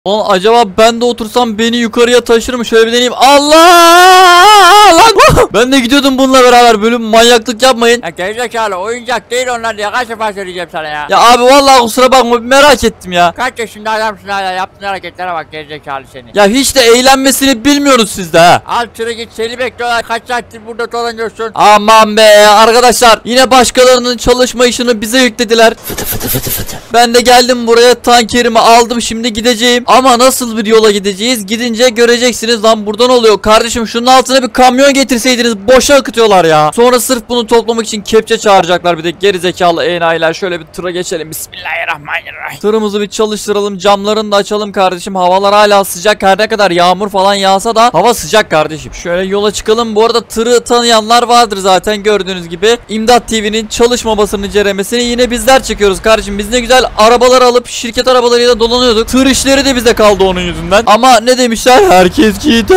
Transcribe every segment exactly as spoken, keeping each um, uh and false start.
Lan acaba ben de otursam beni yukarıya taşır mı? Şöyle bir deneyeyim. Allah! Lan! Ben de gidiyordum bununla beraber. Böyle manyaklık yapmayın. Ya gerizekalı, oyuncak değil onlar diye kaç defa söyleyeceğim sana ya. Ya abi vallahi kusura bakma, merak ettim ya. Kaç yaşında adamsın hala, yaptığın hareketlere bak gerizekalı seni. Ya hiç de eğlenmesini bilmiyorsunuz siz de ha. Al tırı git, seni bekliyorlar, kaç saattir burada dolanıyorsun. Aman be arkadaşlar, yine başkalarının çalışma işini bize yüklediler. Fıtı fıtı fıtı fıtı. Ben de geldim buraya, tankerimi aldım, şimdi gideceğim. Ama nasıl bir yola gideceğiz? Gidince göreceksiniz. Lan buradan oluyor kardeşim, şunun altına bir kamyon getirseydiniz, boşa akıtıyorlar ya. Sonra sırf bunu toplamak için kepçe çağıracaklar bir de, gerizekalı enayiler. Şöyle bir tıra geçelim, bismillahirrahmanirrahim. Tırımızı bir çalıştıralım, camlarını da açalım kardeşim. Havalar hala sıcak, her ne kadar yağmur falan yağsa da hava sıcak kardeşim. Şöyle yola çıkalım. Bu arada tırı tanıyanlar vardır zaten, gördüğünüz gibi. İmdat T V'nin çalışmamasını, ceremesini yine bizler çekiyoruz kardeşim. Biz ne güzel arabalar alıp şirket arabalarıyla dolanıyorduk. Tır işleri de bize kaldı onun yüzünden. Ama ne demişler? Herkes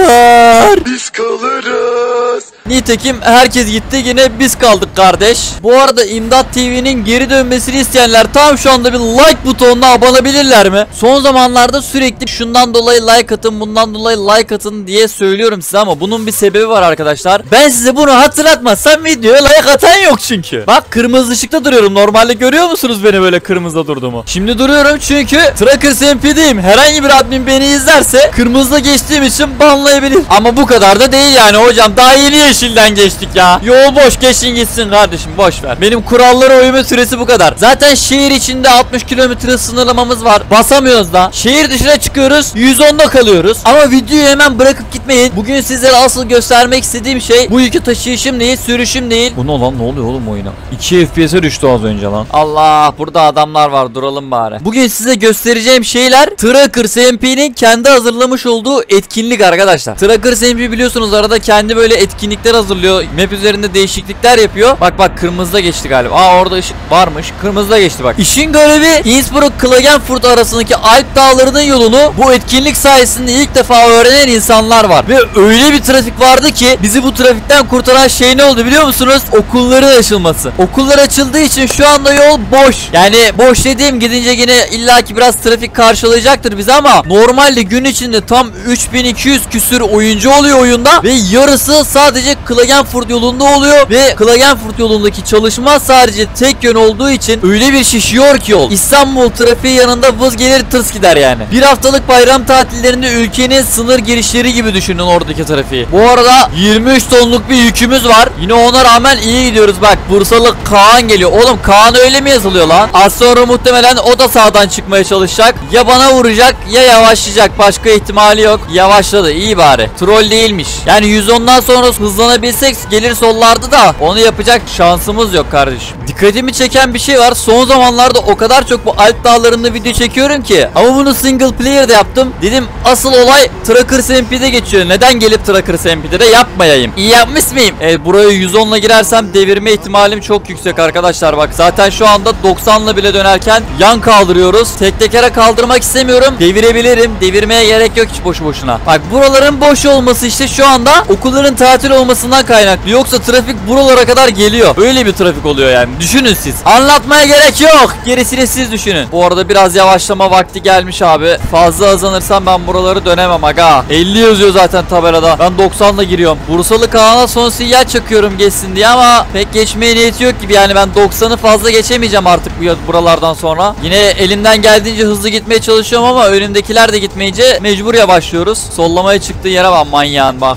gider, biz kalırız. Nitekim herkes gitti, yine biz kaldık kardeş. Bu arada İmdat T V'nin geri dönmesini isteyenler tam şu anda bir like butonuna abanabilirler mi? Son zamanlarda sürekli şundan dolayı like atın, bundan dolayı like atın diye söylüyorum size ama bunun bir sebebi var arkadaşlar. Ben size bunu hatırlatmazsam videoya like atan yok çünkü. Bak, kırmızı ışıkta duruyorum. Normalde görüyor musunuz beni böyle kırmızıda durduğumu? Şimdi duruyorum çünkü Tracker M P'deyim. Herhangi bir admin beni izlerse kırmızıda geçtiğim için banlayabilir. Ama bu kadar da değil yani hocam. Daha yeni yeşilden geçtik ya. Yol boş, geçin gitsin kardeşim, boş ver. Benim kurallara uyma süresi bu kadar. Zaten şehir içinde altmış kilometre sınırlamamız var. Basamıyoruz da. Şehir dışına çıkıyoruz, yüz onda kalıyoruz. Ama videoyu hemen bırakıp gitmeyin. Bugün sizlere asıl göstermek istediğim şey bu yükü taşıyışım değil, sürüşüm değil. Bu ne lan, ne oluyor oğlum oyuna? iki F P S'e düştü az önce lan. Allah, burada adamlar var, duralım bari. Bugün size göstereceğim şeyler Tracker M P'nin kendi hazırlamış olduğu etkinlik arkadaşlar. Tracker M P biliyorsunuz arada kendi böyle etkinlikler hazırlıyor. Map üzerinde değişiklikler yapıyor. Bak bak, kırmızıda geçti galiba. Aa, orada ışık varmış. Kırmızıda geçti bak. İşin görevi, Innsbruck-Klagenfurt arasındaki Alp dağlarının yolunu bu etkinlik sayesinde ilk defa öğrenen insanlar var. Ve öyle bir trafik vardı ki bizi bu trafikten kurtaran şey ne oldu biliyor musunuz? Okulların açılması. Okullar açıldığı için şu anda yol boş. Yani boş dediğim, gidince yine illaki biraz trafik karşılayacaktır bizi ama normalde gün içinde tam üç bin iki yüz küsür oyuncu oluyor oyunda ve yarısı sadece Klagenfurt yolunda oluyor ve Klagenfurt yolundaki çalışma sadece tek yön olduğu için öyle bir şişiyor ki yol. İstanbul trafiği yanında vız gelir tırs gider yani. Bir haftalık bayram tatillerinde ülkenin sınır girişleri gibi düşünün oradaki trafiği. Bu arada yirmi üç tonluk bir yükümüz var. Yine ona rağmen iyi gidiyoruz bak. Bursalı Kaan geliyor. Oğlum Kaan öyle mi yazılıyor lan? Az sonra muhtemelen o da sağdan çıkmaya çalışacak. Ya bana vuracak ya yavaşlayacak. Başka ihtimali yok. Yavaşladı, iyi bari. Troll değilmiş. Yani yüz ondan sonra hızlanabilsek gelir sollarda da onu yapacak şansımız yok kardeşim. Dikkatimi çeken bir şey var. Son zamanlarda o kadar çok bu Alp dağlarında video çekiyorum ki. Ama bunu single player'da yaptım. Dedim asıl olay Tracker M P'de geçiyor. Neden gelip Tracker M P'de de yapmayayım? İyi yapmış mıyım? Evet, buraya yüz onla girersem devirme ihtimalim çok yüksek arkadaşlar. Bak zaten şu anda doksanla bile dönerken yan kaldırıyoruz. Tek tekere kaldırmak istemiyorum. Devirebilirim. Devirmeye gerek yok hiç boşu boşuna. Bak, buraların boş olması işte şu anda okulların tatil olmasından kaynaklı. Yoksa trafik buralara kadar geliyor. Öyle bir trafik oluyor yani. Düşünün siz. Anlatmaya gerek yok. Gerisini siz düşünün. Bu arada biraz yavaşlama vakti gelmiş abi. Fazla hızlanırsam ben buraları dönemem aga. elli yazıyor zaten tabelada. Ben doksanla giriyorum. Bursalı Kaan'a son sinyal çakıyorum geçsin diye ama pek geçmeye niyeti yok gibi. Yani ben doksanı fazla geçemeyeceğim artık bu buralardan sonra. Yine elimden geldiğince hızlı gitmeye çalışıyorum ama önümdekiler de gitmeyince mecbur yavaşlıyoruz. Sollamaya çıktığı yere bak manyağın bak.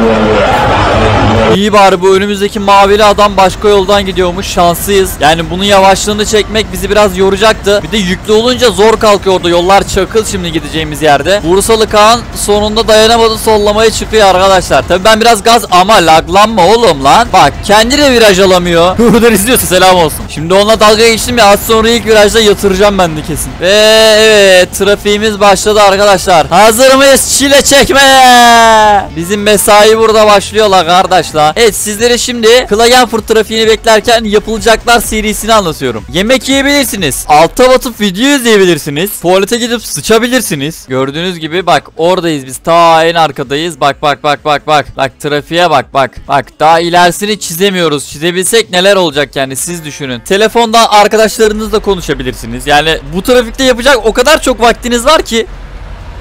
İyi bari bu önümüzdeki mavili adam başka yoldan gidiyormuş. Şanslıyız. Yani bunun yavaşlığını çekmek bizi biraz yoracaktı. Bir de yüklü olunca zor kalkıyor orada. Yollar çakıl şimdi gideceğimiz yerde. Bursalı Kaan sonunda dayanamadı, sollamaya çıkıyor arkadaşlar. Tabii ben biraz gaz ama laglanma oğlum lan. Bak kendi de viraj alamıyor. Buradan izliyorsa selam olsun. Şimdi onunla dalga geçtim ya, az sonra ilk virajda yatıracağım ben de kesin. Ve evet, trafiğimiz başladı arkadaşlar. Hazır mıyız çile çekmeye? Bizim mesai burada başlıyor la kardeşler. Evet, sizlere şimdi Klagenfurt trafiğini beklerken yapılacaklar serisini anlatıyorum. Yemek yiyebilirsiniz. Alta batıp video izleyebilirsiniz. Tuvalete gidip sıçabilirsiniz. Gördüğünüz gibi bak oradayız biz. Ta en arkadayız. Bak bak bak bak bak. Bak trafiğe bak bak. Bak daha ilerisini çizemiyoruz. Çizebilsek neler olacak yani, siz düşünün. Telefonda arkadaşlarınızla konuşabilirsiniz. Yani bu trafikte yapacak o kadar çok vaktiniz var ki.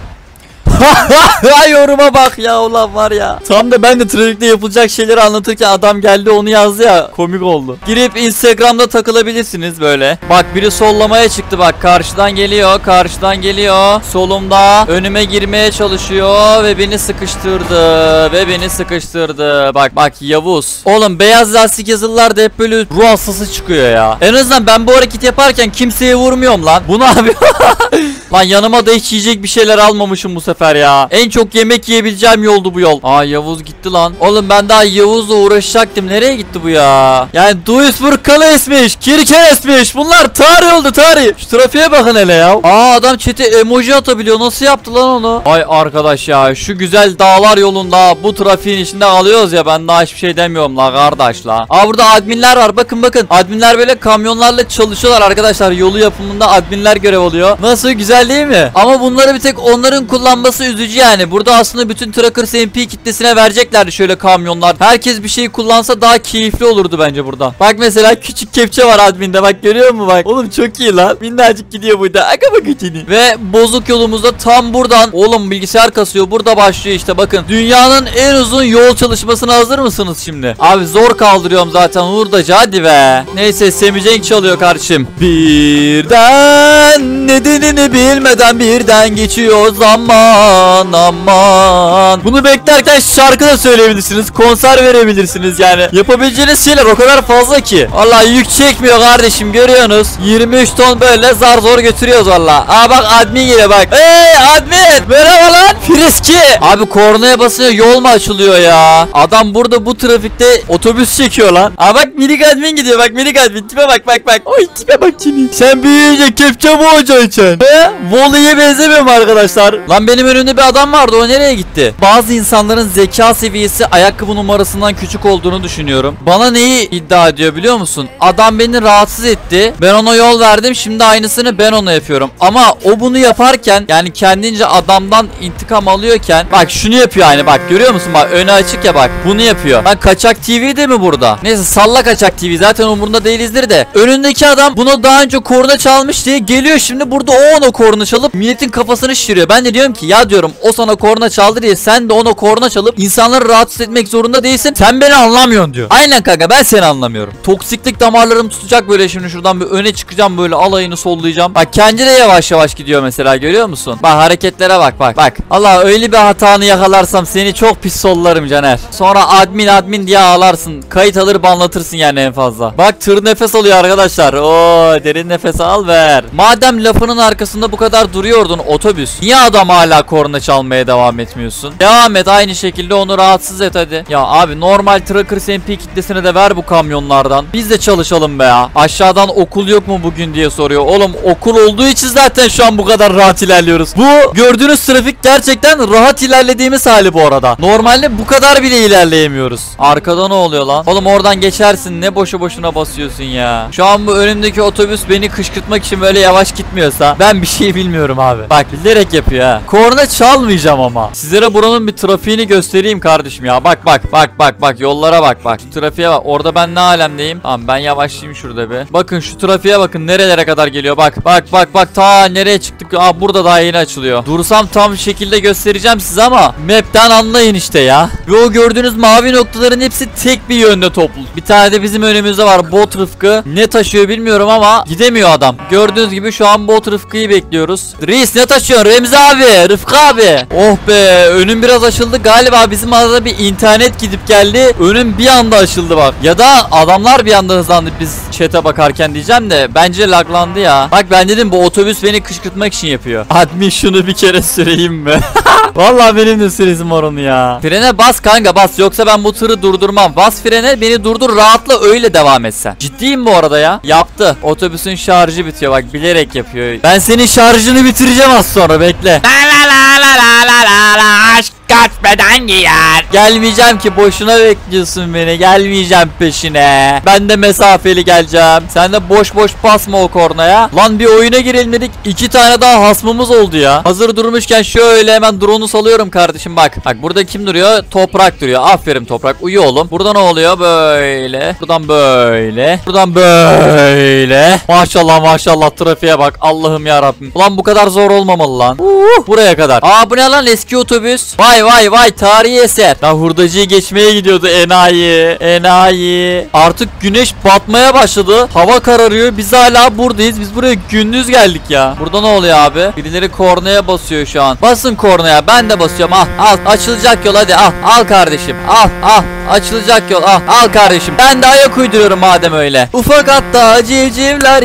Yoruma bak ya, ulan var ya. Tam da ben de trafikte yapılacak şeyleri anlatırken adam geldi onu yazdı ya, komik oldu. Girip Instagram'da takılabilirsiniz böyle. Bak biri sollamaya çıktı, bak karşıdan geliyor, karşıdan geliyor. Solumda önüme girmeye çalışıyor ve beni sıkıştırdı ve beni sıkıştırdı. Bak bak Yavuz. Oğlum beyaz lastik yazılılar da hep böyle ruh hastası çıkıyor ya. En azından ben bu hareketi yaparken kimseye vurmuyorum lan. Bu ne yapıyor? Lan yanıma da hiç yiyecek bir şeyler almamışım bu sefer ya. En çok yemek yiyebileceğim yoldu bu yol. Aa Yavuz gitti lan. Oğlum ben daha Yavuz'la uğraşacaktım. Nereye gitti bu ya? Yani Duisburg Kalesi'miş, Kirkenes'miş. Bunlar tarih oldu, tarih. Şu trafiğe bakın hele ya. Aa adam chat'e emoji atabiliyor. Nasıl yaptı lan onu? Ay arkadaş ya, şu güzel dağlar yolunda bu trafiğin içinde alıyoruz ya, ben daha hiçbir şey demiyorum la kardeş la. Aa burada adminler var, bakın bakın. Adminler böyle kamyonlarla çalışıyorlar arkadaşlar. Yolu yapımında adminler görev alıyor. Nasıl güzel değil mi? Ama bunları bir tek onların kullanması üzücü yani. Burada aslında bütün Truckers M P kitlesine vereceklerdi şöyle kamyonlar. Herkes bir şey kullansa daha keyifli olurdu bence burada. Bak mesela küçük kepçe var adminde, bak görüyor musun bak. Oğlum çok iyi lan. Minnacık gidiyor burada. Aga bak içini. Ve bozuk yolumuzda tam buradan. Oğlum bilgisayar kasıyor. Burada başlıyor işte bakın. Dünyanın en uzun yol çalışmasına hazır mısınız şimdi? Abi zor kaldırıyorum zaten hurdacı, hadi be. Neyse Semicenk çalıyor kardeşim. Birden nedenini bilmeden birden geçiyor zaman, aman. Bunu beklerken şarkı da söyleyebilirsiniz, konser verebilirsiniz yani. Yapabileceğiniz şeyler o kadar fazla ki. Vallahi yük çekmiyor kardeşim, görüyorsunuz. yirmi üç ton böyle zar zor götürüyoruz valla. Aa bak admin geliyor bak. Hey admin, merhaba lan. Friski. Abi kornaya basıyor, yol mu açılıyor ya? Adam burada bu trafikte otobüs çekiyor lan. Aa bak minik admin gidiyor, bak minik admin. Tipe bak bak bak. Oy tipe bak şimdi. Sen büyüyünce kepçe mi olacaksın? He? Volley'e benzemiyor mu arkadaşlar? Lan benim önümde bir adam vardı, o nereye gitti? Bazı insanların zeka seviyesi ayakkabı numarasından küçük olduğunu düşünüyorum. Bana neyi iddia ediyor biliyor musun? Adam beni rahatsız etti. Ben ona yol verdim. Şimdi aynısını ben ona yapıyorum. Ama o bunu yaparken, yani kendince adamdan intikam alıyorken, bak şunu yapıyor aynı, bak görüyor musun? Bak önü açık ya, bak bunu yapıyor. Ben Kaçak T V'de mi burada? Neyse salla Kaçak T V, zaten umurunda değilizdir de. Önündeki adam buna daha önce korna çalmış diye geliyor, şimdi burada o ona korna çalıp milletin kafasını şişiriyor. Ben de diyorum ki ya diyorum, o sana korna çaldı diye sen de ona korna çalıp insanları rahatsız etmek zorunda değilsin. Sen beni anlamıyorsun diyor. Aynen kanka, ben seni anlamıyorum. Toksiklik damarlarım tutacak böyle, şimdi şuradan bir öne çıkacağım, böyle alayını sollayacağım. Bak kendi de yavaş yavaş gidiyor mesela, görüyor musun? Bak hareketlere bak bak bak. Allah öyle bir hatanı yakalarsam seni çok pis sollarım Caner. Sonra admin admin diye ağlarsın. Kayıt alır banlatırsın yani en fazla. Bak tır nefes alıyor arkadaşlar. Oo derin nefes al ver. Madem lafının arkasında bu kadar duruyordun otobüs, niye adam hala korna çalmaya devam etmiyorsun? Devam et aynı şekilde, onu rahatsız et hadi. Ya abi normal Truckers M P kitlesine de ver bu kamyonlardan. Biz de çalışalım be ya. Aşağıdan okul yok mu bugün diye soruyor. Oğlum okul olduğu için zaten şu an bu kadar rahat ilerliyoruz. Bu gördüğünüz trafik gerçekten rahat ilerlediğimiz hali bu arada. Normalde bu kadar bile ilerleyemiyoruz. Arkada ne oluyor lan? Oğlum oradan geçersin, ne boşu boşuna basıyorsun ya. Şu an bu önümdeki otobüs beni kışkırtmak için böyle yavaş gitmiyorsa ben bir şey bilmiyorum abi. Bak bilerek yapıyor ha. Korna çalmayacağım ama. Sizlere buranın bir trafiğini göstereyim kardeşim ya. Bak bak bak bak bak yollara bak bak. Şu trafiğe bak. Orada ben ne alemdeyim? Tamam ben yavaşlayayım şurada bir. Bakın şu trafiğe bakın nerelere kadar geliyor. Bak bak bak bak ta nereye çıktık? Aa burada daha yeni açılıyor. Dursam tam şekilde göstereceğim size ama map'ten anlayın işte ya. Ve o gördüğünüz mavi noktaların hepsi tek bir yönde toplu. Bir tane de bizim önümüzde var bot Rıfkı. Ne taşıyor bilmiyorum ama gidemiyor adam. Gördüğünüz gibi şu an bot Rıfkı'yı bekliyoruz. Reis ne taşıyorsun Remzi abi, Rıfkı abi? Oh be önüm biraz açıldı galiba, bizim arada bir internet gidip geldi. Önüm bir anda açıldı bak. Ya da adamlar bir anda hızlandı biz chat'e bakarken diyeceğim de bence laglandı ya. Bak ben dedim bu otobüs beni kışkırtmak için yapıyor. Admin şunu bir kere süreyim mi? Vallahi benim de süresim var onu ya. Frene bas kanka bas, yoksa ben bu tırı durdurmam. Bas frene, beni durdur, rahatla öyle devam etsen. Ciddiyim bu arada ya. Yaptı. Otobüsün şarjı bitiyor bak, bilerek yapıyor. Ben senin şarjını bitireceğim az sonra, bekle. La la la la la la la la aşk kaç beden giyer. Gelmeyeceğim ki, boşuna bekliyorsun beni. Gelmeyeceğim peşine. Ben de mesafeli geleceğim. Sen de boş boş basma o kornaya. Lan bir oyuna girelim dedik. İki tane daha hasmımız oldu ya. Hazır durmuşken şöyle hemen drone'u salıyorum kardeşim bak. Bak burada kim duruyor? Toprak duruyor. Aferin Toprak. Uyu oğlum. Burada ne oluyor? Böyle. Buradan böyle. Buradan böyle. Maşallah maşallah, trafiğe bak. Allah'ım ya Rabbim. Ulan bu kadar zor olmamalı lan. Uh, buraya kadar. Aa bu ne lan, eski otobüs. Vay vay vay, tarihi eser. Ya hurdacıyı geçmeye gidiyordu enayi. Enayi. Artık güneş batmaya başladı. Hava kararıyor. Biz hala buradayız. Biz buraya gündüz geldik ya. Burada ne oluyor abi? Birileri kornaya basıyor şu an. Basın kornaya. Ben de basıyorum. Al al. Açılacak yol hadi al. Al kardeşim. Al al. Açılacak yol. Al al kardeşim. Ben de ayak uyduruyorum madem öyle. Ufak hatta civcivler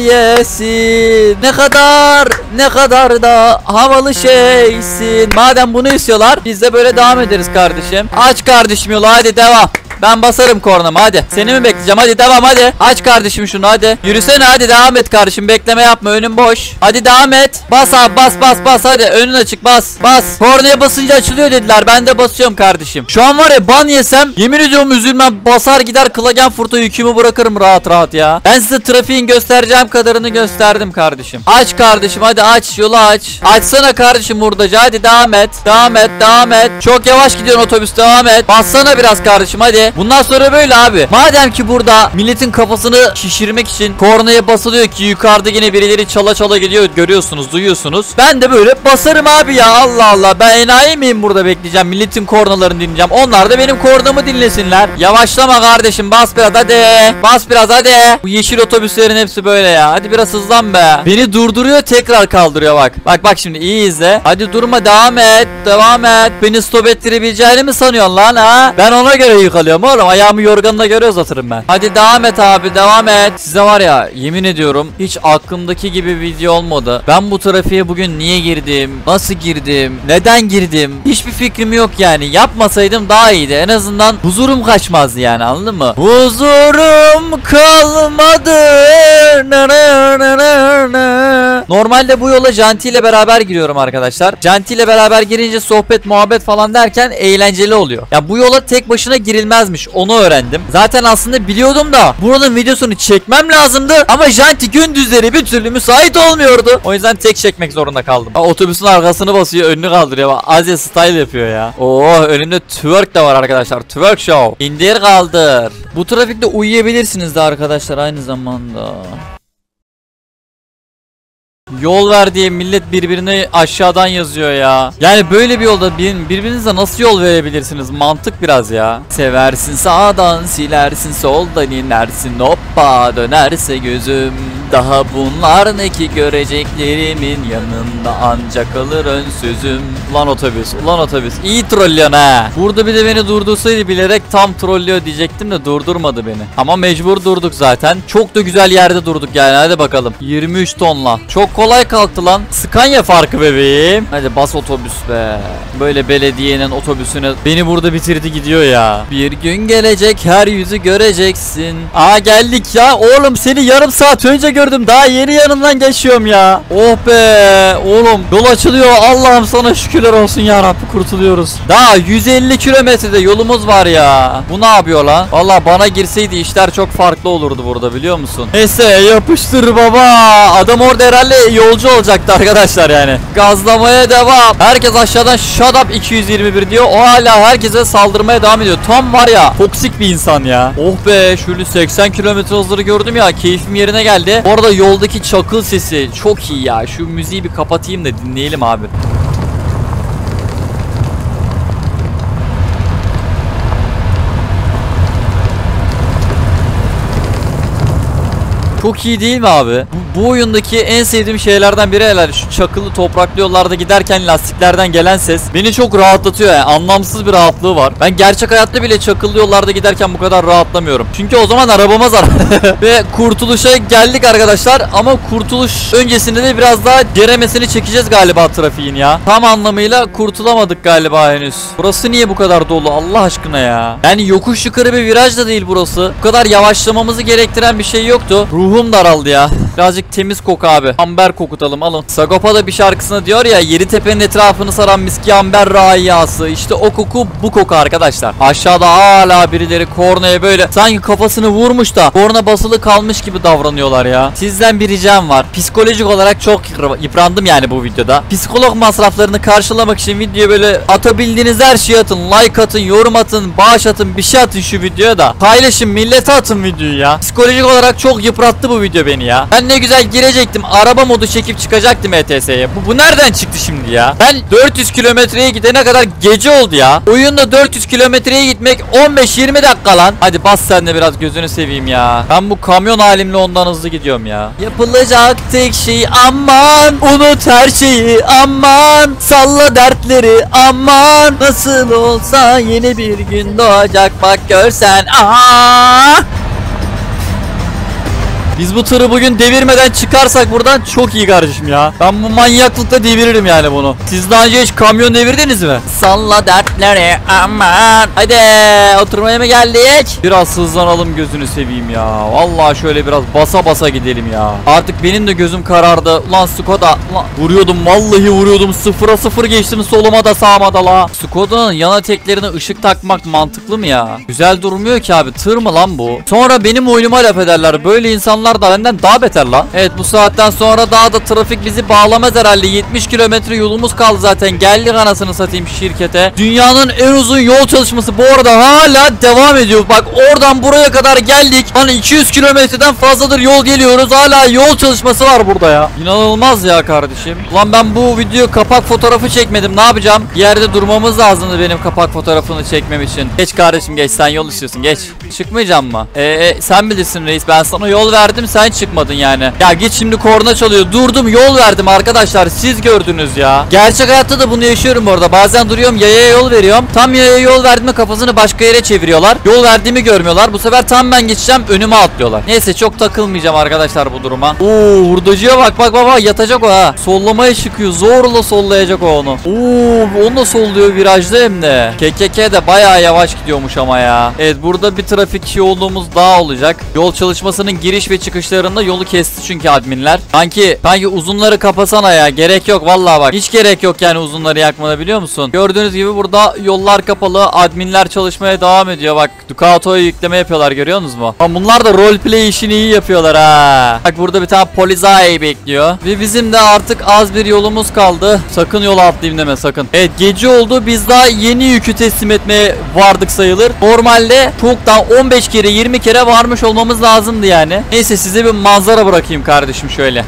yesin. Ne kadar ne kadar da havalı şeysin. Madem bunu istiyorlar, biz de böyle devam ederiz kardeşim. Aç kardeşim yolu, hadi devam. Ben basarım kornamı hadi. Seni mi bekleyeceğim? Hadi devam hadi. Aç kardeşim şunu hadi. Yürüsene hadi, devam et kardeşim. Bekleme yapma, önün boş. Hadi devam et. Bas abi, bas bas bas hadi. Önün açık, bas. Bas. Kornaya basınca açılıyor dediler. Ben de basıyorum kardeşim. Şu an var ya, ban yesem yemin ediyorum üzülmem. Basar gider Klagen Furt'a yükümü bırakırım rahat rahat ya. Ben size trafiğin göstereceğim kadarını gösterdim kardeşim. Aç kardeşim hadi, aç yolu aç. Açsana kardeşim hurdacı, hadi devam et. Devam et devam et. Çok yavaş gidiyorsun otobüs, devam et. Bassana biraz kardeşim hadi. Bundan sonra böyle abi. Madem ki burada milletin kafasını şişirmek için kornaya basılıyor ki yukarıda yine birileri çala çala geliyor, görüyorsunuz, duyuyorsunuz. Ben de böyle basarım abi ya, Allah Allah. Ben enayi miyim burada bekleyeceğim, milletin kornalarını dinleyeceğim. Onlar da benim kornamı dinlesinler. Yavaşlama kardeşim, bas biraz hadi. Bas biraz hadi. Bu yeşil otobüslerin hepsi böyle ya. Hadi biraz hızlan be. Beni durduruyor, tekrar kaldırıyor bak. Bak bak şimdi iyi izle. Hadi durma, devam et. Devam et. Beni stop ettirebileceğini mi sanıyorsun lan ha? Ben ona göre yıkalıyorum oğlum. Ayağımı yorganına göre uzatırım ben. Hadi devam et abi, devam et. Size var ya, yemin ediyorum hiç aklımdaki gibi video olmadı. Ben bu trafiğe bugün niye girdim? Nasıl girdim? Neden girdim? Hiçbir fikrim yok yani. Yapmasaydım daha iyiydi. En azından huzurum kaçmazdı yani, anladın mı? Huzurum kalmadı. Normalde bu yola Janti ile beraber giriyorum arkadaşlar. Janti ile beraber girince sohbet muhabbet falan derken eğlenceli oluyor. Ya bu yola tek başına girilmezmiş. Onu öğrendim. Zaten aslında biliyordum da buranın videosunu çekmem lazımdı. Ama Janti gündüzleri bir türlü müsait olmuyordu. O yüzden tek çekmek zorunda kaldım. Ha, otobüsün arkasını basıyor, önünü kaldırıyor. Bak, Azya style yapıyor ya. Oo, önünde twerk de var arkadaşlar. Twerk show. İndir kaldır. Bu trafikte uyuyabilirsiniz de arkadaşlar aynı zamanda. Yol ver diye millet birbirine aşağıdan yazıyor ya. Yani böyle bir yolda bir, birbirinize nasıl yol verebilirsiniz? Mantık biraz ya. Seversin sağdan, silersin soldan, inersin hoppa dönerse gözüm. Daha bunlar ne ki, göreceklerimin yanında ancak kalır ön sözüm. Ulan otobüs, ulan otobüs. İyi trollüyorsun ha. Burada bir de beni durdursaydı bilerek tam trollüyor diyecektim de durdurmadı beni. Ama mecbur durduk zaten. Çok da güzel yerde durduk yani, hadi bakalım. yirmi üç tonla. Çok kolay kalktı lan. Scania farkı bebeğim. Hadi bas otobüs be. Böyle belediyenin otobüsüne beni burada bitirdi gidiyor ya. Bir gün gelecek, her yüzü göreceksin. Aa geldik ya. Oğlum seni yarım saat önce gördüm. Daha yeni yanından geçiyorum ya. Oh be. Oğlum yol açılıyor. Allah'ım sana şükürler olsun ya Rabbi, kurtuluyoruz. Daha yüz elli kilometrede yolumuz var ya. Bu ne yapıyor lan? Valla bana girseydi işler çok farklı olurdu burada, biliyor musun? Neyse yapıştır baba. Adam orada herhalde yolcu olacaktı arkadaşlar yani. Gazlamaya devam. Herkes aşağıdan shut up iki yüz yirmi bir diyor. O hala herkese saldırmaya devam ediyor. Tam var ya, toksik bir insan ya. Oh be, şöyle seksen kilometre hızları gördüm ya. Keyfim yerine geldi. Orada yoldaki çakıl sesi çok iyi ya. Şu müziği bir kapatayım da dinleyelim abi. Çok iyi değil mi abi? Bu, bu oyundaki en sevdiğim şeylerden biri herhalde şu çakılı topraklı yollarda giderken lastiklerden gelen ses beni çok rahatlatıyor yani. Anlamsız bir rahatlığı var. Ben gerçek hayatta bile çakıllı yollarda giderken bu kadar rahatlamıyorum. Çünkü o zaman arabama zarar. Ve kurtuluşa geldik arkadaşlar. Ama kurtuluş öncesinde de biraz daha ceremesini çekeceğiz galiba trafiğin ya. Tam anlamıyla kurtulamadık galiba henüz. Burası niye bu kadar dolu Allah aşkına ya? Yani yokuş yukarı bir viraj da değil burası. Bu kadar yavaşlamamızı gerektiren bir şey yoktu. Ruh ruhum daraldı ya. Birazcık temiz koku abi. Amber kokutalım, alın. Sagopa da bir şarkısında diyor ya, Yeditepe'nin etrafını saran miski amber raiyası. İşte o koku bu koku arkadaşlar. Aşağıda hala birileri kornaya böyle sanki kafasını vurmuş da korna basılı kalmış gibi davranıyorlar ya. Sizden bir ricam var. Psikolojik olarak çok yıprandım yani bu videoda. Psikolog masraflarını karşılamak için videoya böyle atabildiğiniz her şeyi atın. Like atın, yorum atın, bağış atın, bir şey atın şu videoya da. Paylaşın, millete atın videoyu ya. Psikolojik olarak çok yıprattı bu video beni ya. Ben ne güzel girecektim. Araba modu çekip çıkacaktım E T S'ye. Bu, bu nereden çıktı şimdi ya? Ben dört yüz kilometreye gidene kadar gece oldu ya. Oyunda dört yüz kilometreye gitmek on beş yirmi dakika lan. Hadi bas sen de biraz, gözünü seveyim ya. Ben bu kamyon halimle ondan hızlı gidiyorum ya. Yapılacak tek şey aman. Unut her şeyi aman. Salla dertleri aman. Nasıl olsa yeni bir gün doğacak bak görsen. Aa! Biz bu tırı bugün devirmeden çıkarsak buradan çok iyi kardeşim ya. Ben bu manyaklıkla deviririm yani bunu. Siz daha önce hiç kamyon devirdiniz mi? Salla dertleri aman. Hadi oturmaya mı geldik? Biraz hızlanalım, gözünü seveyim ya. Vallahi şöyle biraz basa basa gidelim ya. Artık benim de gözüm karardı. Ulan Skoda. Ulan. Vuruyordum, vallahi vuruyordum. Sıfıra sıfır geçtim, soluma da sağıma da la. Skoda'nın yana teklerine ışık takmak mantıklı mı ya? Güzel durmuyor ki abi. Tır mı lan bu? Sonra benim oyunuma laf ederler. Böyle insanlar da benden daha beter lan. Evet, bu saatten sonra daha da trafik bizi bağlamaz herhalde. yetmiş kilometre yolumuz kaldı zaten. Geldik anasını satayım şirkete. Dünyanın en uzun yol çalışması bu arada hala devam ediyor. Bak oradan buraya kadar geldik. Hani iki yüz kilometreden fazladır yol geliyoruz. Hala yol çalışması var burada ya. İnanılmaz ya kardeşim. Ulan ben bu video kapak fotoğrafı çekmedim. Ne yapacağım? Bir yerde durmamız lazımdı benim kapak fotoğrafını çekmem için. Geç kardeşim geç. Sen yol istiyorsun. Geç. Çıkmayacağım mı? Ee, e, sen bilirsin reis. Ben sana yol verdim. Sen çıkmadın yani. Ya git, şimdi korna çalıyor. Durdum, yol verdim arkadaşlar. Siz gördünüz ya. Gerçek hayatta da bunu yaşıyorum bu arada. Bazen duruyorum, yayaya yol veriyorum. Tam yayaya yol verdiğimde kafasını başka yere çeviriyorlar. Yol verdiğimi görmüyorlar. Bu sefer tam ben geçeceğim, önüme atlıyorlar. Neyse, çok takılmayacağım arkadaşlar bu duruma. Oo, hurdacıya bak bak baba, yatacak o ha. Sollamaya çıkıyor. Zorla sollayacak o onu. Oo, onu da solluyor virajda hem de. K K K de bayağı yavaş gidiyormuş ama ya. Evet, burada bir trafik yoğunluğumuz daha olacak. Yol çalışmasının giriş ve çıkışlarında yolu kesti çünkü adminler. Sanki sanki uzunları kapasana ya. Gerek yok vallahi bak. Hiç gerek yok yani uzunları yakmana, biliyor musun? Gördüğünüz gibi burada yollar kapalı. Adminler çalışmaya devam ediyor. Bak Ducato'ya yükleme yapıyorlar, görüyorsunuz mu? Ama bunlar da roleplay işini iyi yapıyorlar ha. Bak burada bir tane polizai bekliyor. Ve bizim de artık az bir yolumuz kaldı. Sakın yola atlayayım deme sakın. Evet, gece oldu. Biz daha yeni yükü teslim etmeye vardık sayılır. Normalde çoktan on beş kere yirmi kere varmış olmamız lazımdı yani. Neyse, size bir manzara bırakayım kardeşim şöyle.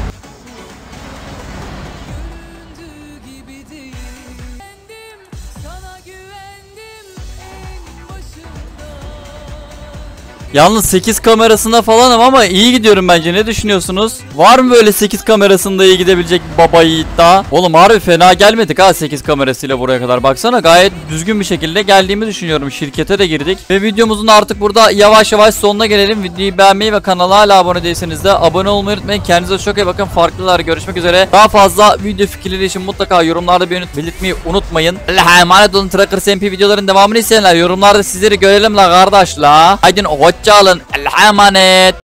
Yalnız sekiz kamerasında falanım ama iyi gidiyorum bence. Ne düşünüyorsunuz? Var mı böyle sekiz kamerasında iyi gidebilecek bir baba yiğit daha? Oğlum harbi fena gelmedik ha sekiz kamerasıyla buraya kadar. Baksana, gayet düzgün bir şekilde geldiğimi düşünüyorum. Şirkete de girdik. Ve videomuzun artık burada yavaş yavaş sonuna gelelim. Videoyu beğenmeyi ve kanala hala abone değilseniz de abone olmayı unutmayın. Kendinize çok iyi bakın. Farklılar, görüşmek üzere. Daha fazla video fikirleri için mutlaka yorumlarda belirtmeyi unutmayın. Allah'a emanet olun. Tracker S M P videoların devamını isteyenler yorumlarda sizleri görelim la kardeş la. Haydi hoşça kalın. Allah'a emanet.